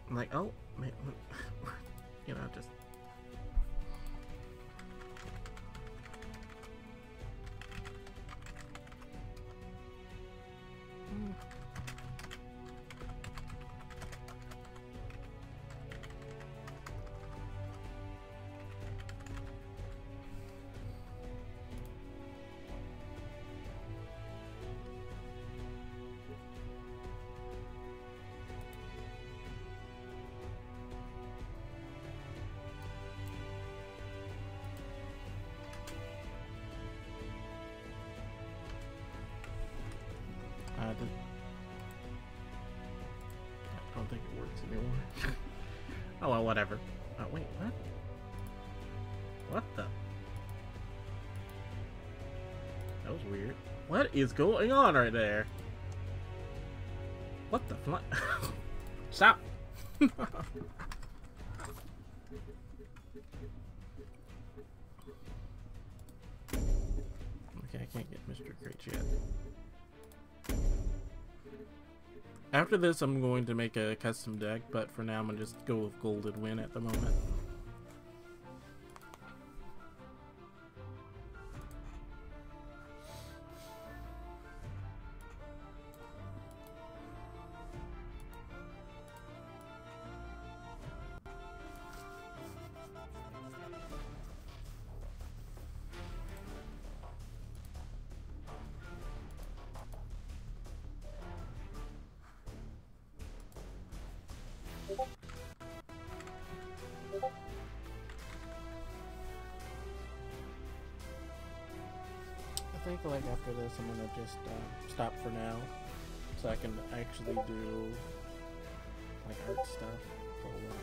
I'm like, oh, man, you know, just. I don't think it works anymore. Oh well, whatever. Oh wait, what? What the? That was weird. What is going on right there? What the fly? Stop! Okay, I can't get Mr. Crates yet. After this, I'm going to make a custom deck, but for now, I'm gonna just go with Golden Win at the moment. I think like after this I'm gonna just stop for now so I can actually do like art stuff for a while.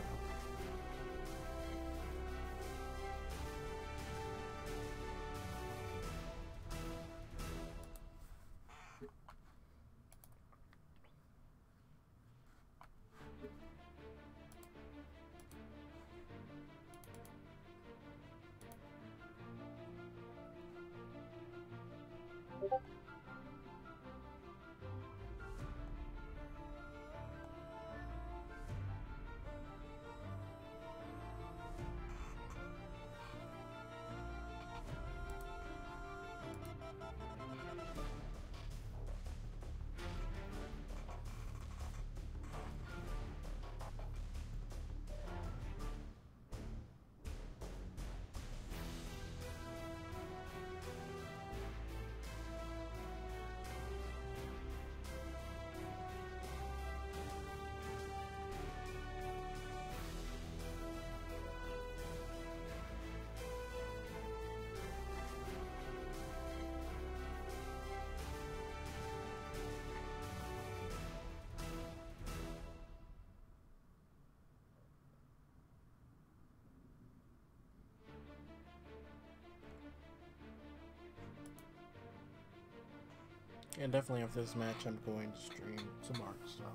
And definitely after this match, I'm going to stream some art stuff.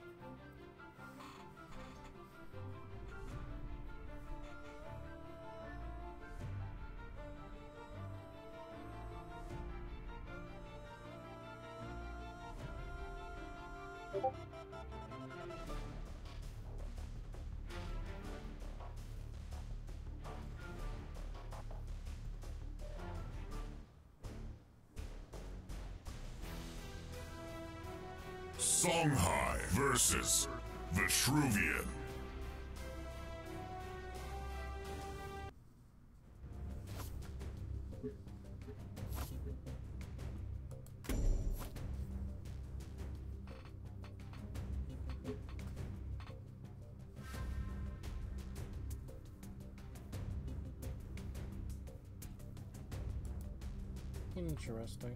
Songhai versus the Shruvian. Interesting.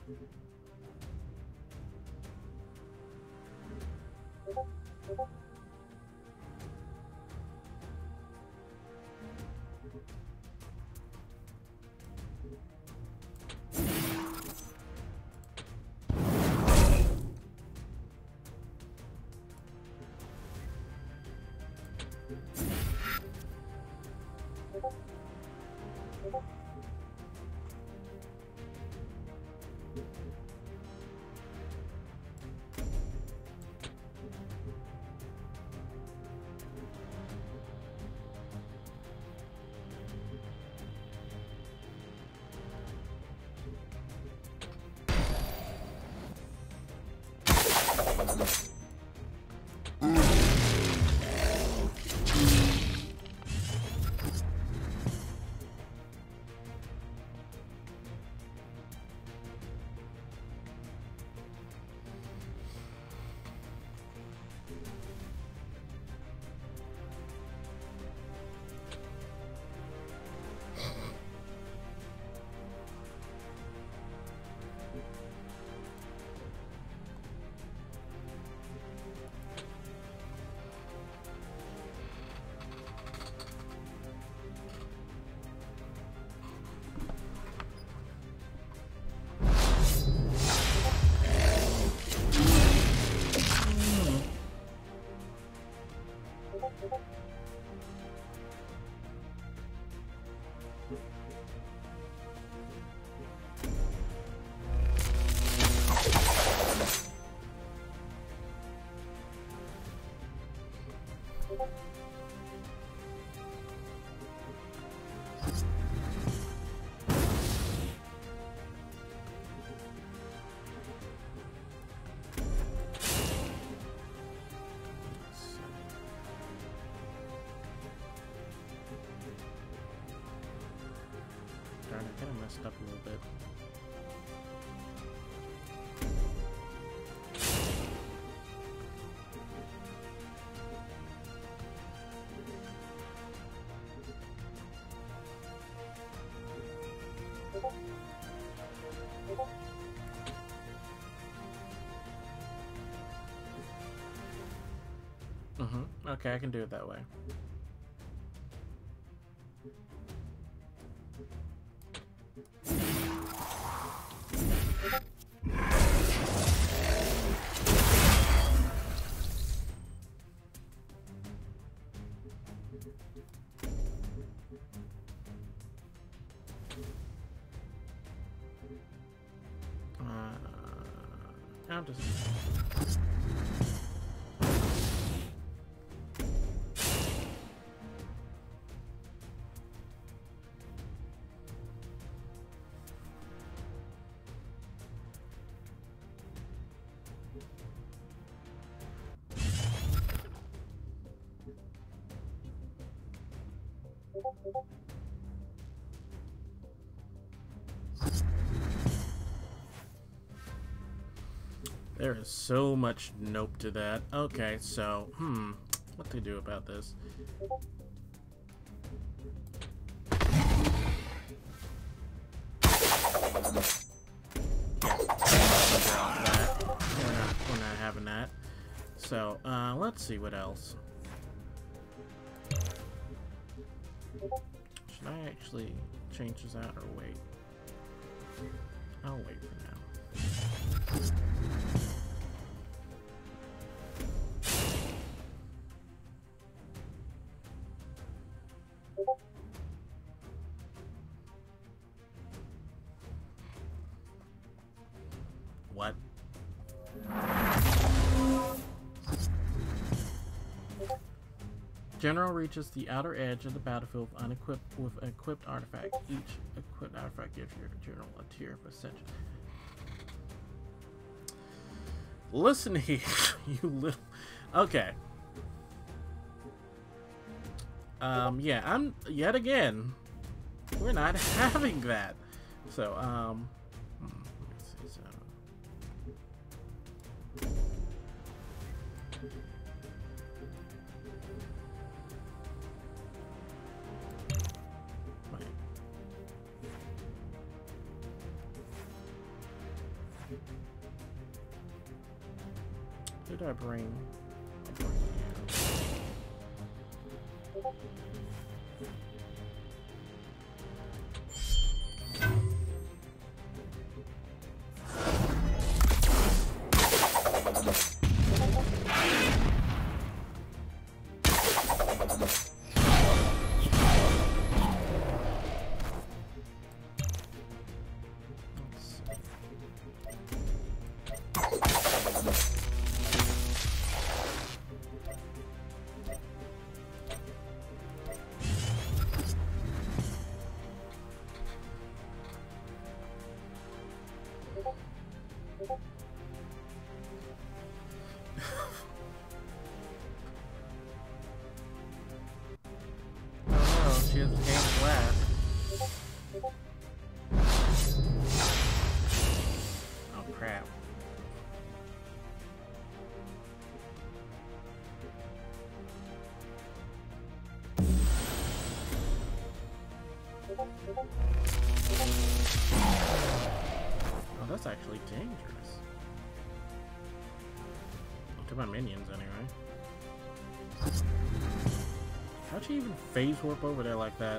Darn, I kind of messed up a little bit. Okay, I can do it that way. I'll just... There is so much nope to that. Okay, so, what to do about this? We're not having that. So, let's see what else. Should I actually change this out or wait? I'll wait for now. What? General reaches the outer edge of the battlefield unequipped with an equipped artifact. Each equipped artifact gives your general a tier of ascension. Listen here, you little... Okay. Yeah, I'm... Yet again, we're not having that. So, let's see, so... Wait. Who did I bring? I'll bring you. She has gained blast. Oh crap. Oh, that's actually dangerous. To my minions, anyway. How'd she even phase warp over there like that?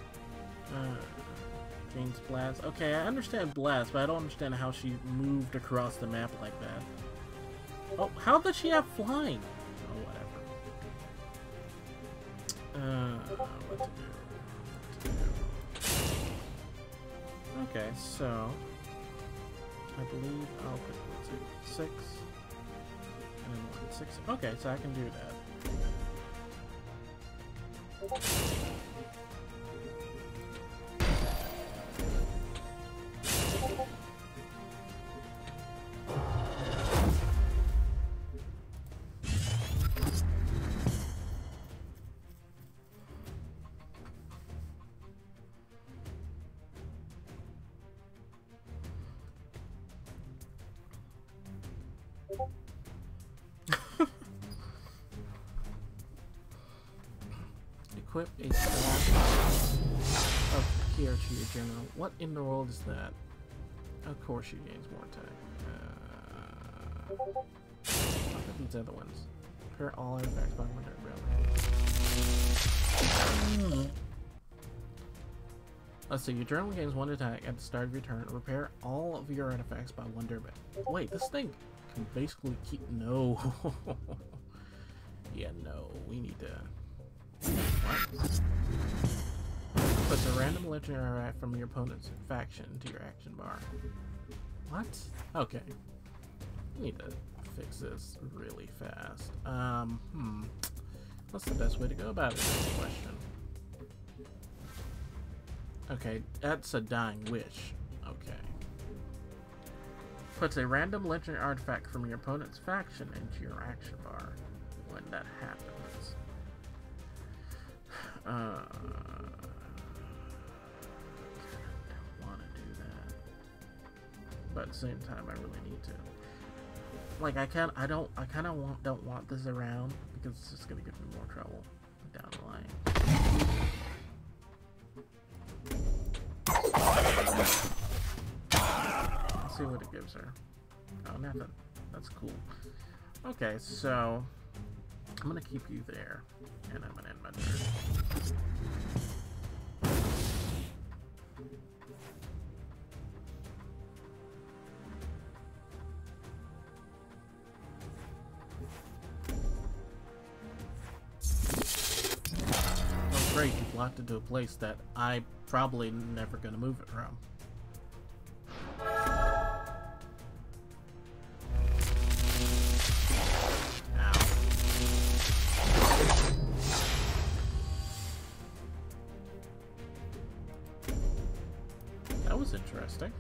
Jane's blast. Okay, I understand blast, but I don't understand how she moved across the map like that. Oh, how did she have flying? Oh, whatever. What to do? Okay, so I believe I'll put 6 and then 1, 6. Okay, so I can do that. Equip a stack of here to your general. What in the world is that? Of course she gains more attack. Look at these other ones. Repair all artifacts by 1 turn. Let's see, your journal gains 1 attack at the start of your turn. Repair all of your artifacts by 1 turn. Wait, this thing can basically keep... No. Yeah, no. We need to... What? Puts a random legendary artifact from your opponent's faction into your action bar. What? Okay. We need to fix this really fast. What's the best way to go about it? Is the question. Okay, that's a dying wish. Okay. Puts a random legendary artifact from your opponent's faction into your action bar when that happens. I don't want to do that, but at the same time, I really need to. Like, I kind of don't want this around because it's just gonna give me more trouble down the line. Let's see what it gives her. Oh, nothing. That's cool. Okay, so I'm gonna keep you there, and I'm gonna end my turn. Oh great, you blocked into a place that I'm probably never gonna move it from. Interesting.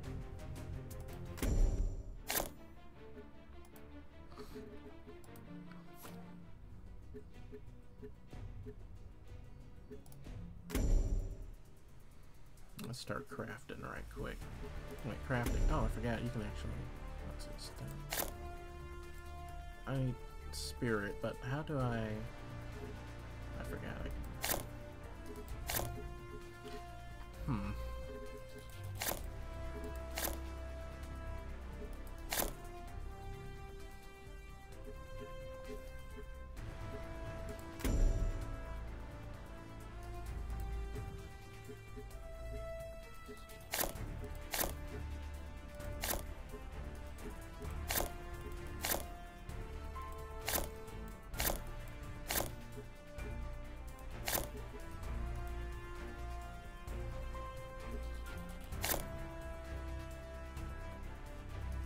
Let's start crafting right quick. Wait, crafting. Oh, I forgot. You can actually. What's this thing? I need spirit, but how do I forgot.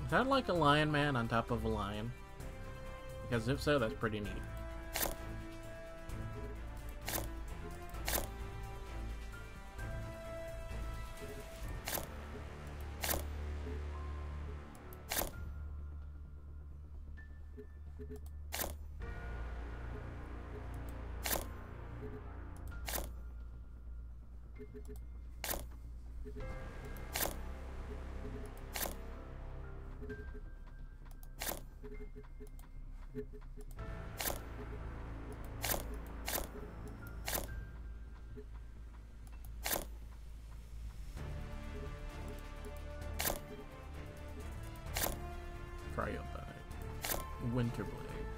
Is that like a lion man on top of a lion? Because if so, that's pretty neat. Cryopite. Winterblade.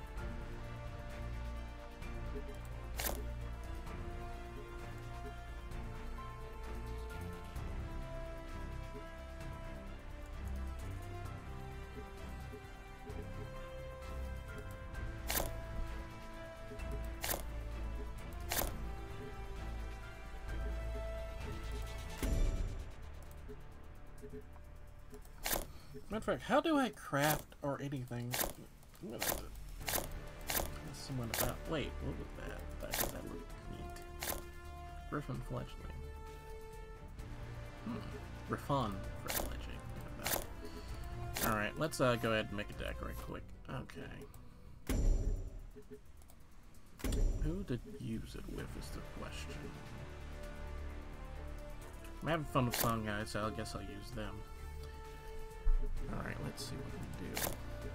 Matter of fact, how do I craft or anything? I'm gonna have to ask someone about. Wait, what was that? That looked neat. Griffin fledgling. Refund fledgling. Alright, let's go ahead and make a deck right quick. Okay. Who to use it with is the question. I'm having fun with Song Guys, so I guess I'll use them. Alright, let's see what we do.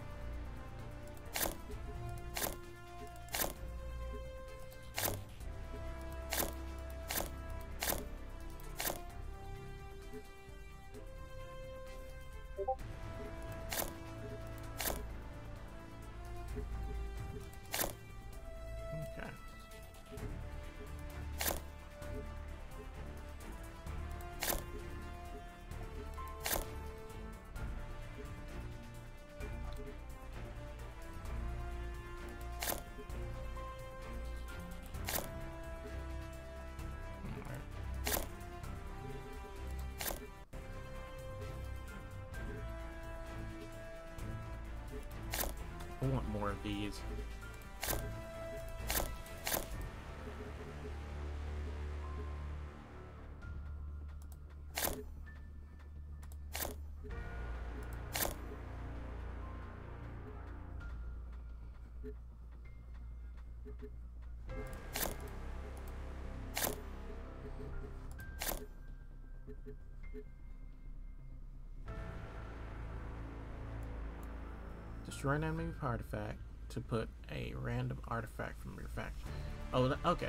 Okay. I want more of these. Destroy an enemy artifact to put a random artifact from your faction. Oh, okay.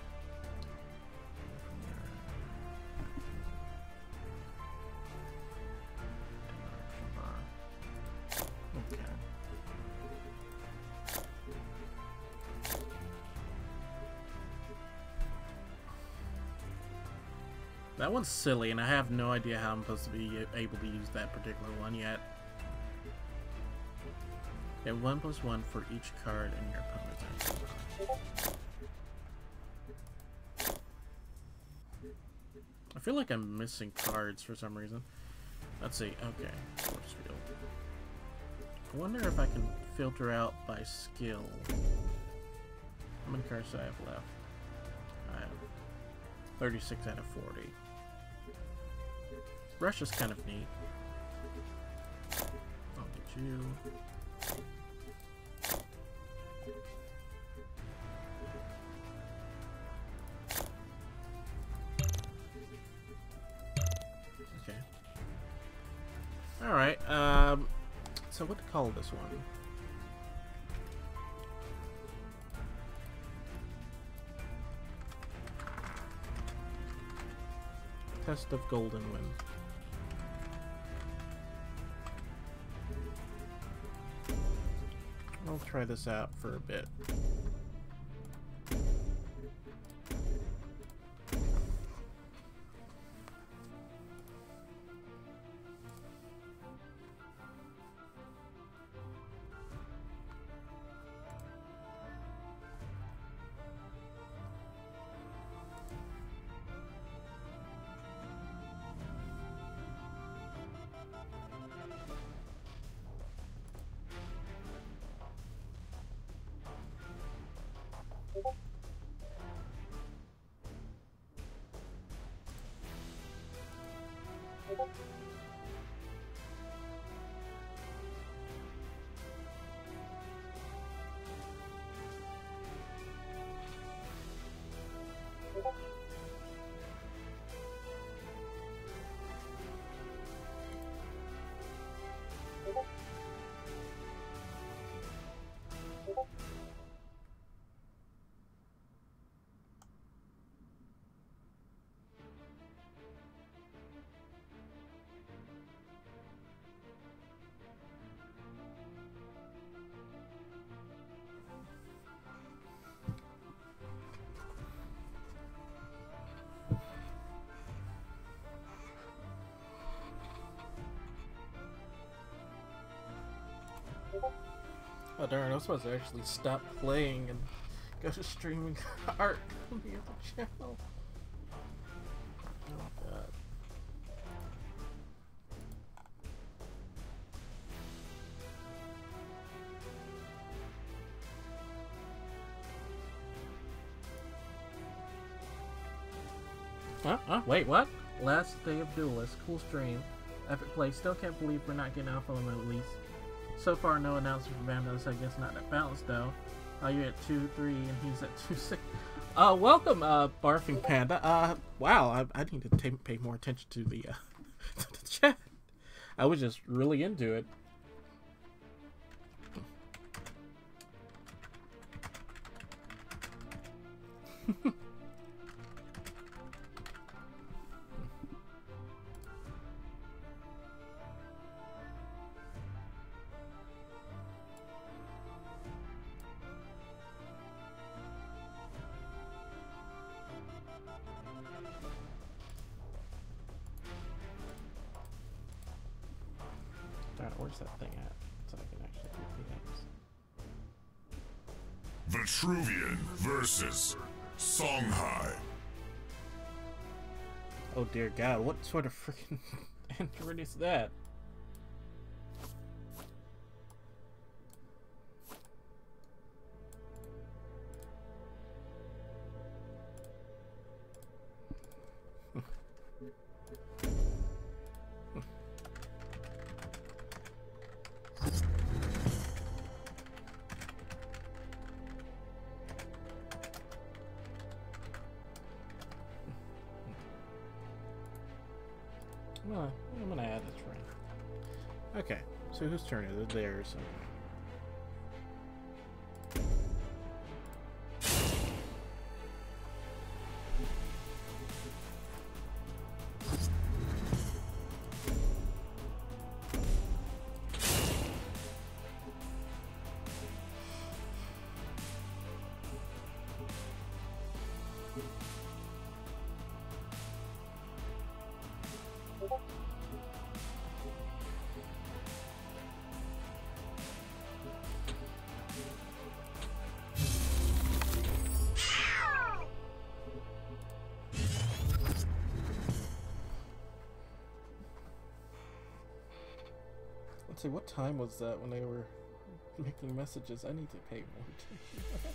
Okay. That one's silly, and I have no idea how I'm supposed to be able to use that particular one yet. Get 1+1 for each card in your opponent's arsenal. I feel like I'm missing cards for some reason. Let's see. Okay. Force field. I wonder if I can filter out by skill. How many cards do I have left? I have 36 out of 40. Brush is kind of neat. I'll get you. Okay. Alright, so what to call this one? Test of Golden Wind. I'll try this out for a bit. Oh darn, I was supposed to actually stop playing and go to streaming art on the other channel. Oh god. Wait, what? Last day of Duelyst. Cool stream. Epic play. Still can't believe we're not getting Alpha Limit at least. So far, no announcement from Vandos. I guess not that balanced though. You're at 2-3 and he's at 2-6. Welcome, Barfing Panda. Wow, I need to pay more attention to the, to the chat. I was just really into it. Where's that thing at? So I can actually do The Truvian versus Songhai. Oh dear god, what sort of freaking android is that? Well, I'm gonna add this right. Okay, so whose turn is it? Theirs. Let's see, what time was that when they were making messages? I need to pay more attention.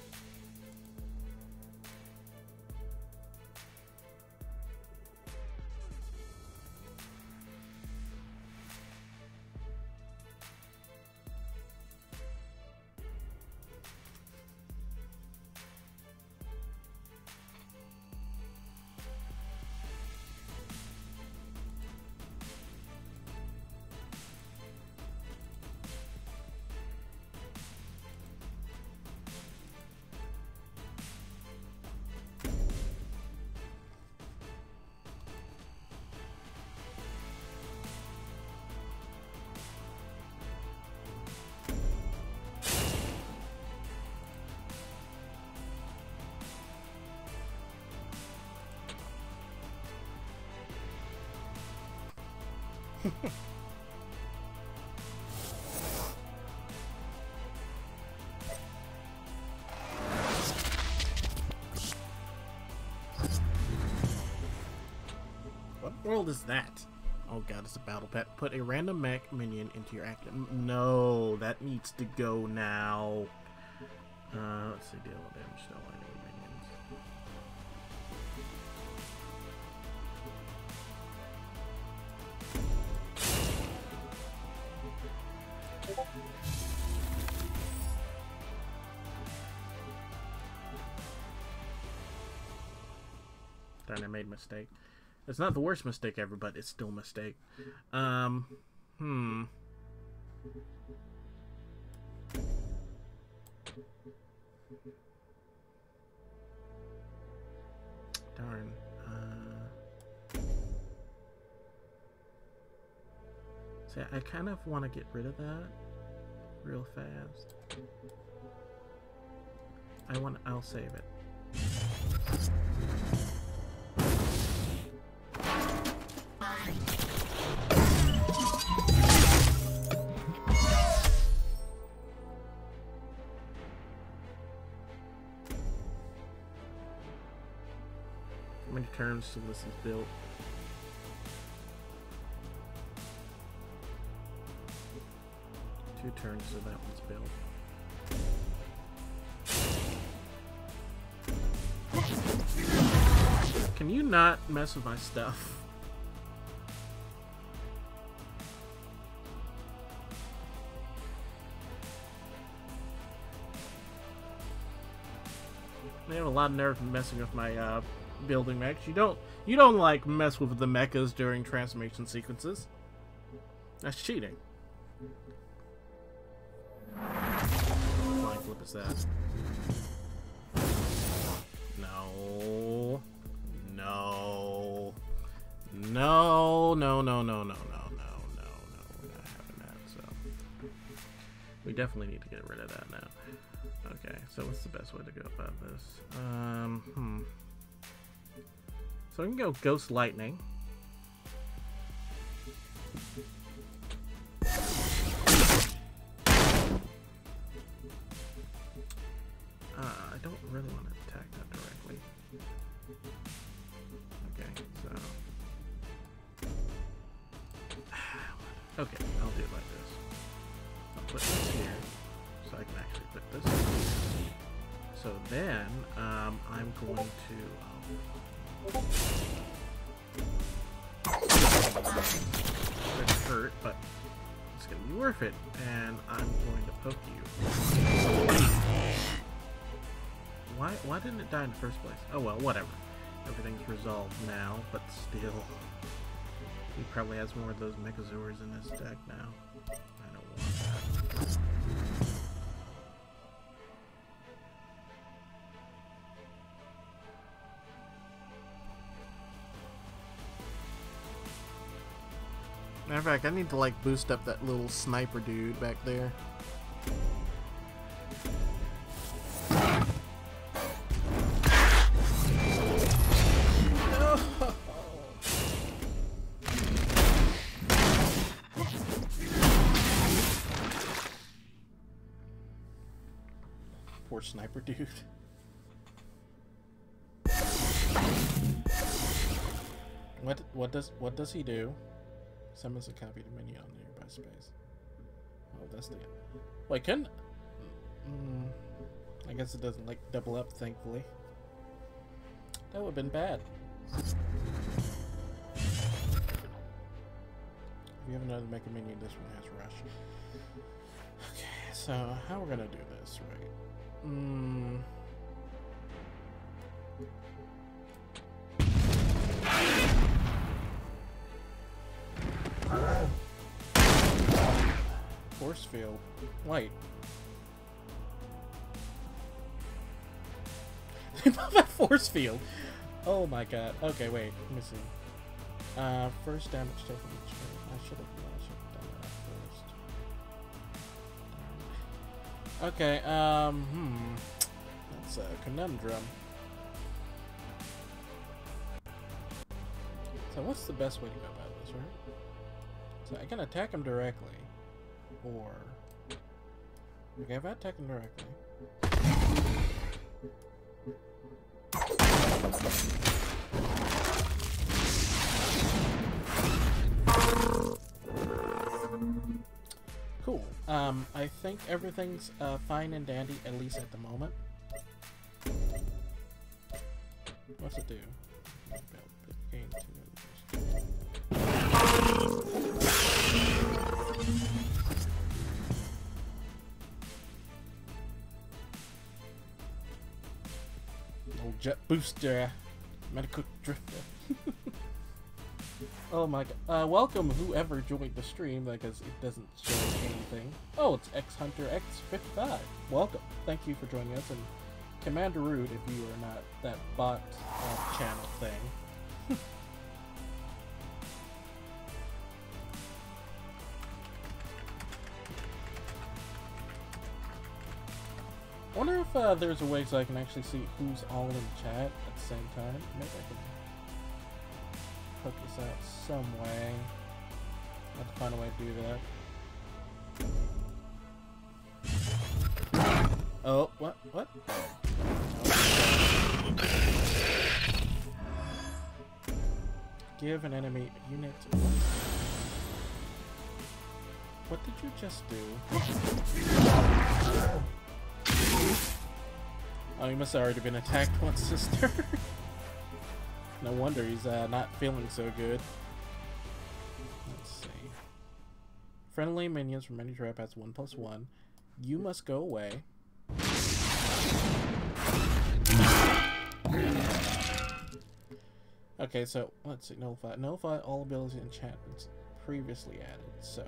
What world is that? Oh god, it's a battle pet. Put a random mech minion into your active. No, that needs to go now. Let's see, deal with damage still with minions. Darn, I made a mistake. It's not the worst mistake ever, but it's still a mistake. Darn. See, I kind of want to get rid of that real fast. I'll save it. turns till this is built. Two turns till that one's built. Can you not mess with my stuff? They have a lot of nerve messing with my building mechs. You don't like mess with the mechas during transformation sequences. That's cheating. Flying flip is that? No. No. No, no, no, no, no, no, no, no, no. We're not having that, so. We definitely need to get rid of that now. Okay, so what's the best way to go about this? So we can go Ghost Lightning. I don't really want to attack that directly. Okay, so... Okay, I'll do it like this. I'll put this here, so I can actually put this here. So then, I'm going to... It's hurt, but it's going to be worth it, and I'm going to poke you. Why didn't it die in the first place? Oh well, whatever. Everything's resolved now, but still. He probably has more of those Megazords in his deck now. I don't want that. Matter of fact, I need to like boost up that little sniper dude back there. Poor sniper dude. What does he do? Summons a copy of the menu on nearby space. Oh, that's the... Wait, can... I guess it doesn't, like, double up, thankfully. That would have been bad. If you have another Mega Minion, this one has Rush. Okay, so how we're gonna do this, right? Force field. Wait. They put that force field. Oh my god. Okay, wait. Let me see. First damage taken each turn. I should have done that first. Okay, that's a conundrum. So what's the best way to go about this, right? So I can attack him directly. Or... Okay, if I attack him directly... Cool. I think everything's fine and dandy, at least at the moment. What's it do? Gain 2 Old jet booster, medical drifter. Oh my god. Welcome whoever joined the stream, because it doesn't show anything. Oh, it's X Hunter X55. Welcome. Thank you for joining us, and Commander Rude if you are not that bot channel thing. I wonder if there's a way so I can actually see who's all in chat at the same time. Maybe I can hook this out some way. I have to find a way to do that. Oh, what? What? give an enemy unit. What did you just do? Oh, he must have already been attacked once, sister. No wonder he's not feeling so good. Let's see. Friendly minions from any trap has 1+1. You must go away. Okay, so let's see. Nullify all abilities and enchantments previously added. So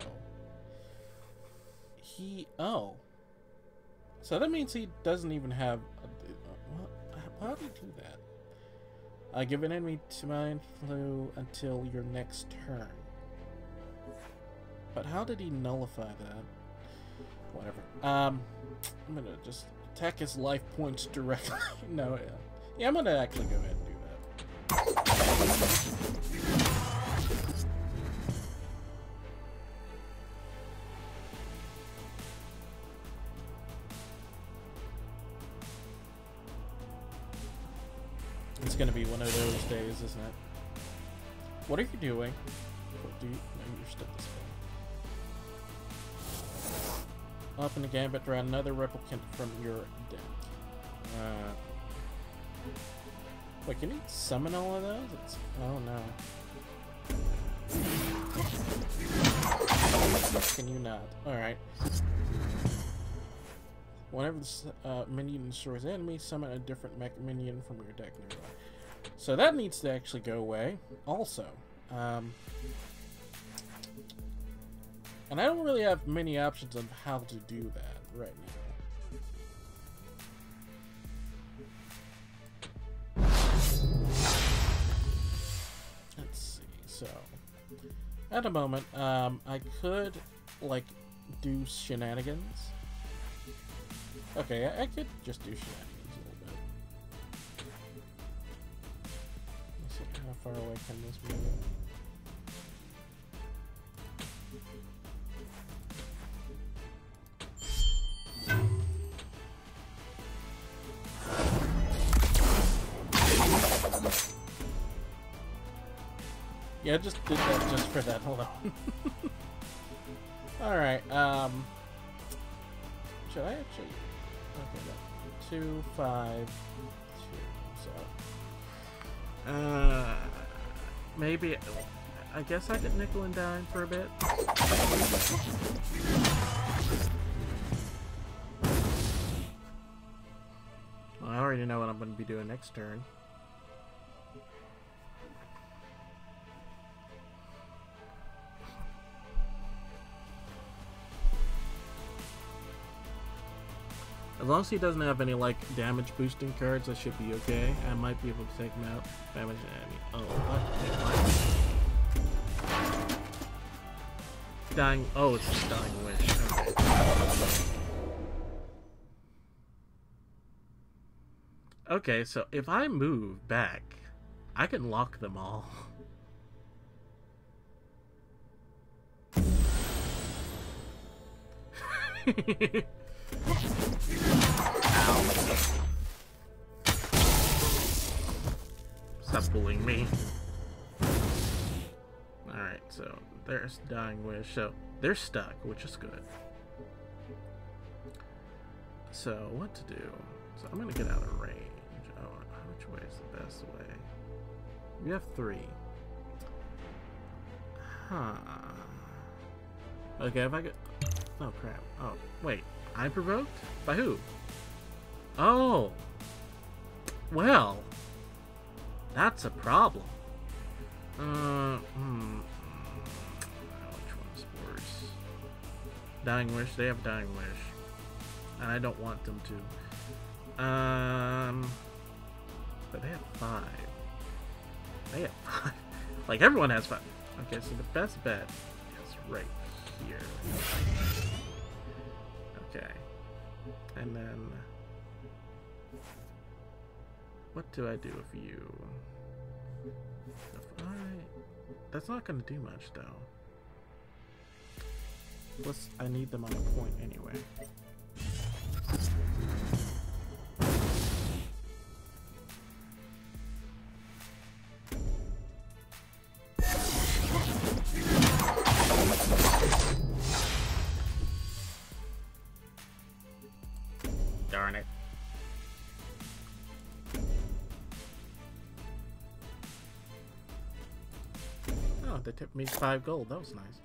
oh, so that means he doesn't even have. How do you do that? Give an enemy to mind flu until your next turn. But how did he nullify that? Whatever. I'm gonna just attack his life points directly. No, yeah, I'm gonna actually go ahead and do that. It's gonna be one of those days, isn't it? What are you doing? What do you? No, you're still this way. Open the gambit, draw another replicant from your deck. Wait, can you summon all of those? Oh no. Can you not? Alright. Whenever this minion destroys an enemy, summon a different minion from your deck nearby. So that needs to actually go away. Also. And I don't really have many options on how to do that right now. Let's see. So, at the moment, I could, like, do shenanigans. Okay, I could just do shenanigans a little bit. Let's see, how far away can this be? Yeah, I just did that just for that. Hold on. Alright, should I actually... Okay, no. 2, 5, 2, so... maybe... I guess I could nickel and dime for a bit. Well, I already know what I'm going to be doing next turn. As long as he doesn't have any, like, damage boosting cards, I should be okay. I might be able to take him out. Damage enemy. Oh, what? Dying. Oh, it's just Dying Wish. Okay. Okay, so if I move back, I can lock them all. Stop bullying me. Alright, so there's Dying Wish. So they're stuck, which is good. So what to do? So I'm gonna get out of range. Oh, which way is the best way? We have 3. Huh. Okay, if I get... Oh, crap. Oh, wait. I'm provoked? By who? Oh. Well. That's a problem. Which one's worse? Dying Wish. They have Dying Wish. And I don't want them to. But they have 5. They have 5. Like, everyone has 5. Okay, so the best bet is right here. Okay. And then... what do I do with you? If that's not going to do much, though. Plus, I need them on a point anyway. they tipped me 5 gold. That was nice.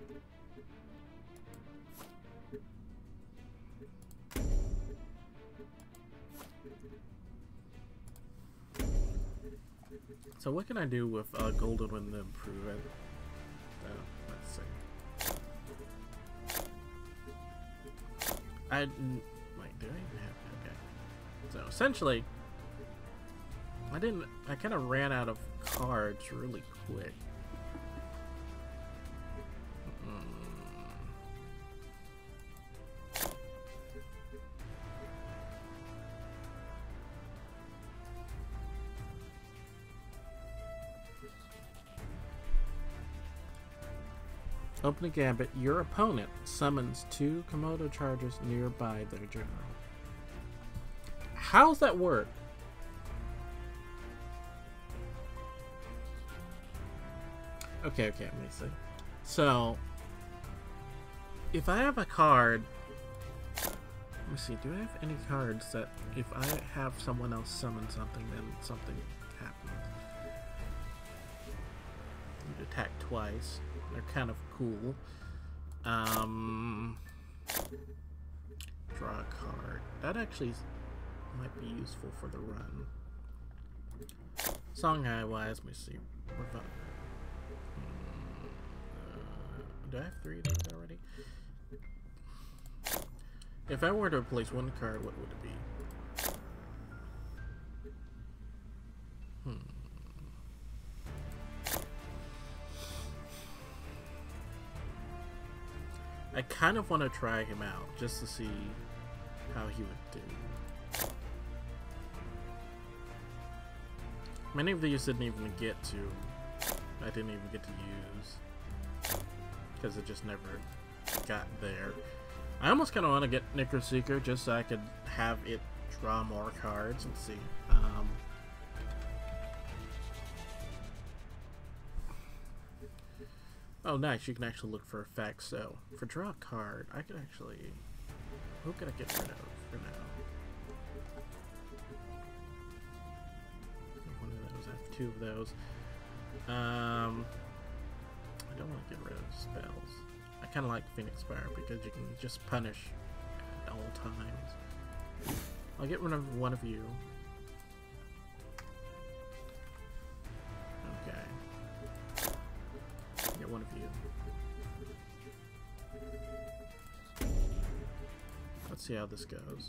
So what can I do with golden one to improve it? Let's see. Wait, do I even have? Okay. So essentially, I kind of ran out of cards really quick. Open a gambit. Your opponent summons 2 Komodo chargers nearby their general. How's that work? Okay, let me see. So, if I have a card... Let me see, do I have any cards that if I have someone else summon something, then something happens? You attack twice. They're kind of cool. Draw a card. That actually might be useful for the run. Songhai wise, let me see. Do I have 3 of these already? If I were to replace 1 card, what would it be? I kind of want to try him out just to see how he would do. Many of these didn't even get to. I didn't even get to use because it just never got there. I almost kind of want to get Necroseeker just so I could have it draw more cards and see. Oh, nice. You can actually look for effects. So, for draw a card, I could actually... Who could I get rid of for now? One of those. I have 2 of those. I don't want to get rid of spells. I kind of like Phoenix Fire because you can just punish at all times. I'll get rid of one of you. Okay. Get one of you. Let's see how this goes.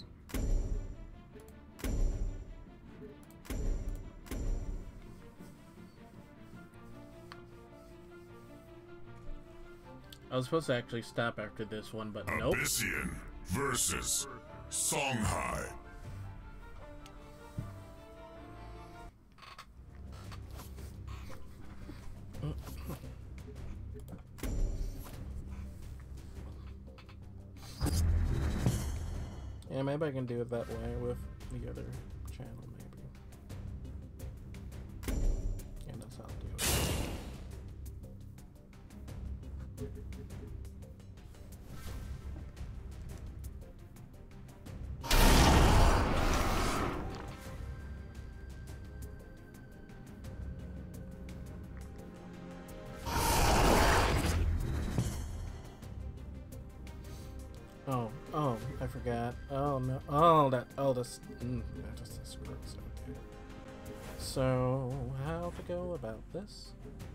I was supposed to actually stop after this one, but nope. Abyssian versus Songhai. Yeah, maybe I can do it that way with the other channel, maybe. Yeah, that's how I'll do it. Oh, I forgot. Oh no. Oh, this. That just works. Okay. So, how to go about this?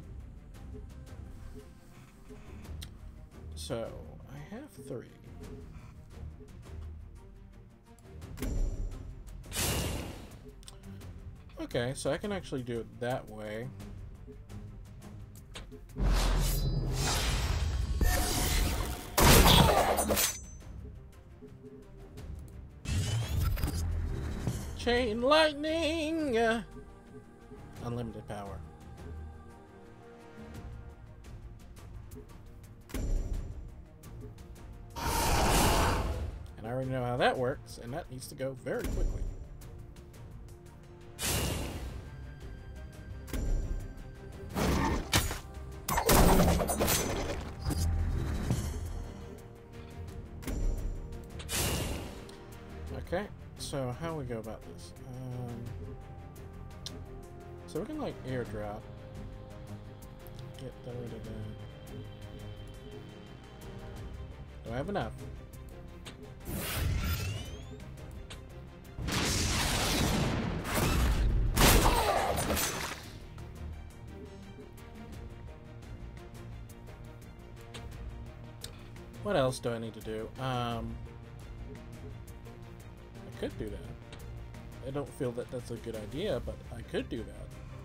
So, I have 3. Okay, so I can actually do it that way. Chain lightning! Unlimited power. And I already know how that works, and that needs to go very quickly. Okay. So how we go about this? So we can like airdrop get rid of that. Do I have enough? What else do I need to do? I could do that. I don't feel that that's a good idea, but I could do that.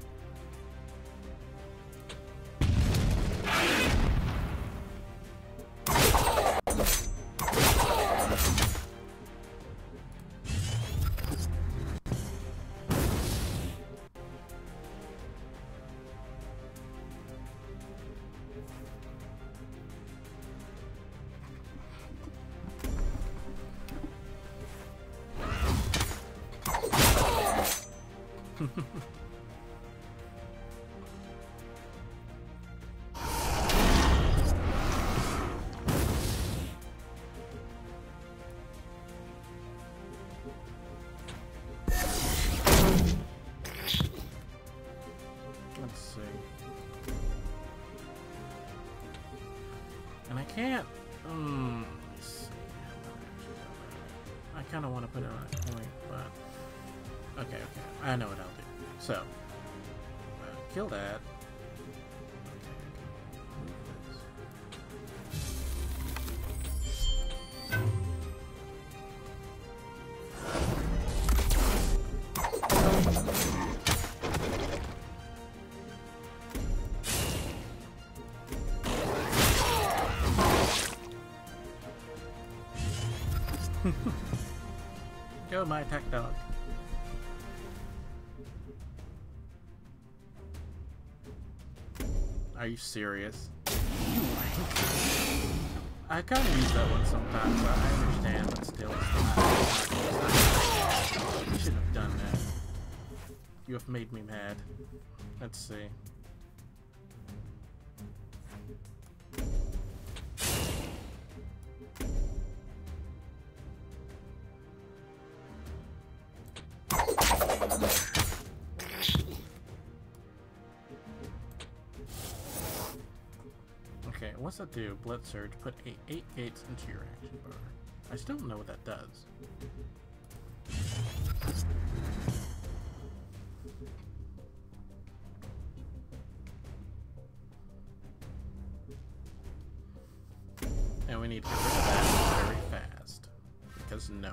Can't. Let me see. I kind of want to put it on a point, but okay. I know what I'll do. So, kill that. Go, my attack dog. Are you serious? I kind of use that one sometimes, but I understand, but still, it's not. You shouldn't have done that. You have made me mad. Let's see. Okay, what's that do? Blood surge. Put 8 gates into your action bar. I still don't know what that does. And we need to get rid of that very fast. Because no.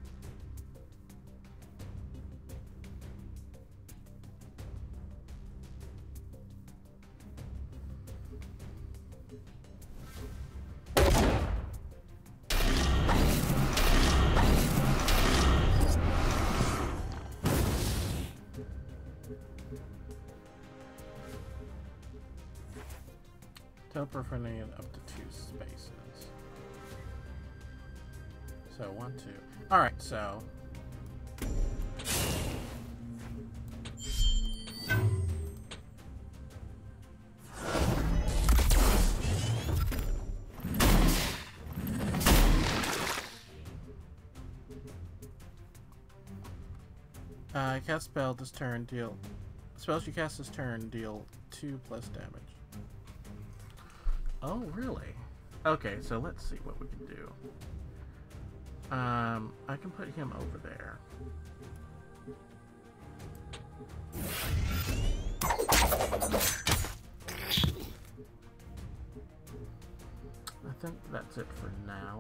Teleporting up to 2 spaces. So 1, 2. Alright, so cast spell this turn, deal spells you cast this turn deal 2 plus damage. Oh, really? Okay, so let's see what we can do. I can put him over there. I think that's it for now.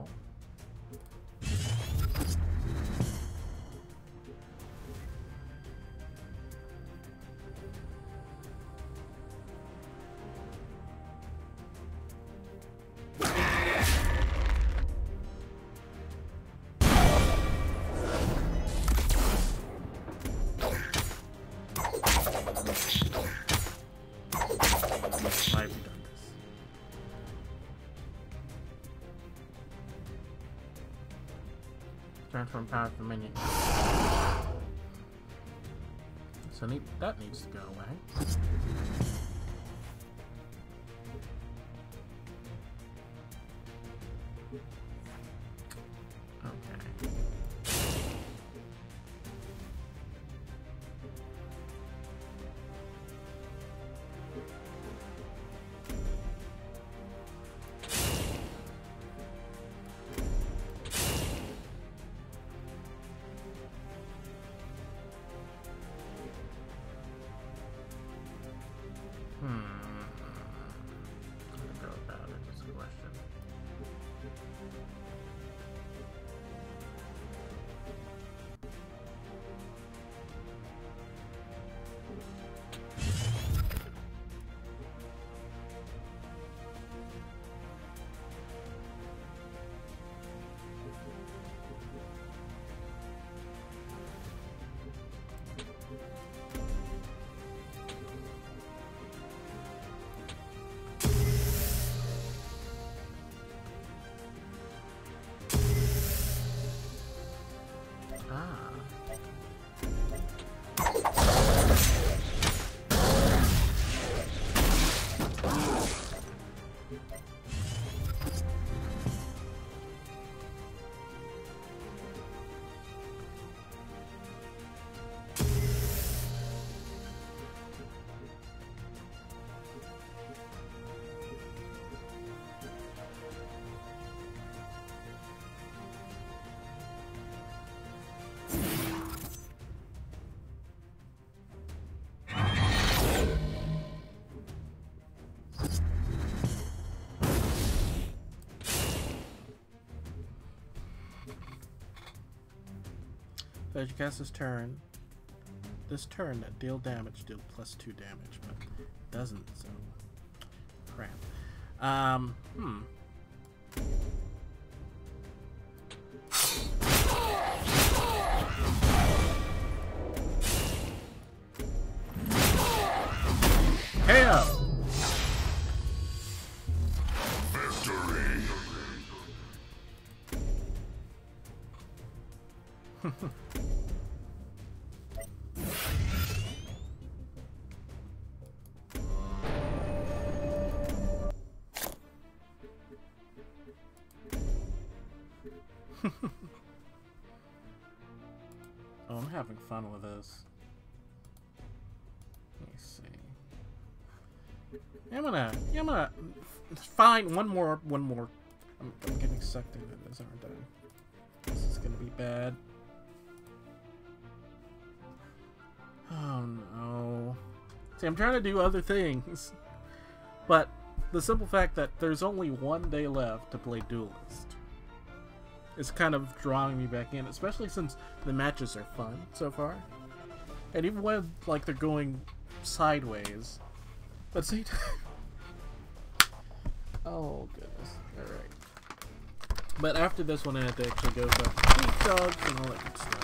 Transform power from minion. So that needs to go away. Okay. Ah. So as you cast this turn that deal damage, deal +2 damage, but it doesn't, so crap. KO! Victory! Oh, I'm having fun with this. Let me see. I'm gonna find one more. I'm getting sucked into this, aren't I? This is gonna be bad. Oh no. See, I'm trying to do other things, but the simple fact that there's only one day left to play Duelyst is kind of drawing me back in, especially since the matches are fun so far. And even when, like, they're going sideways. But see... oh, goodness. Alright. But after this one, I had to actually go for heat dogs and all that good stuff.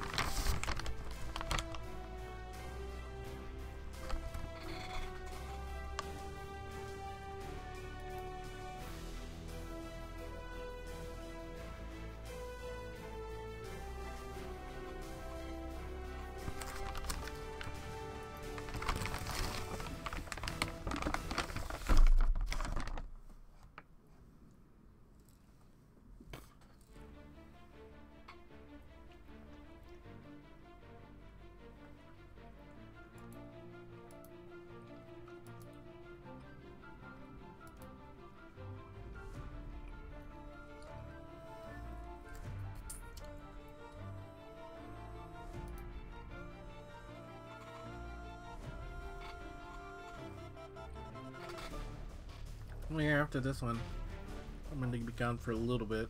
Yeah, after this one, I'm going to be gone for a little bit.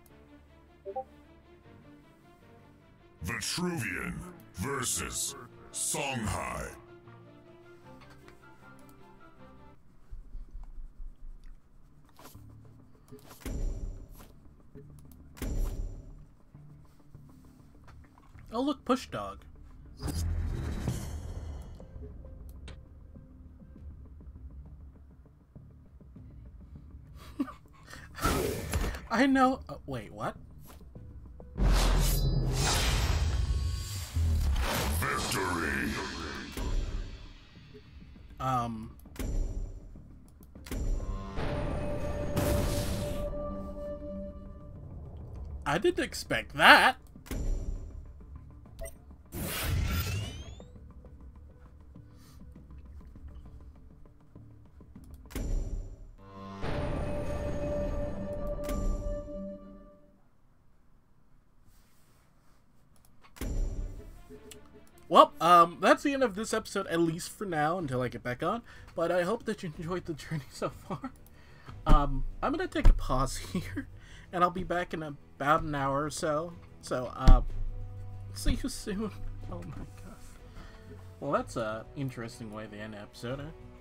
Vitruvian versus Songhai. Oh look, Push Dog. I know. Wait, what? Victory. I didn't expect that. Well, that's the end of this episode, at least for now, until I get back on. But I hope that you enjoyed the journey so far. I'm gonna take a pause here, and I'll be back in about an hour or so. So, see you soon. Oh my god. Well, that's a interesting way to end the episode, huh?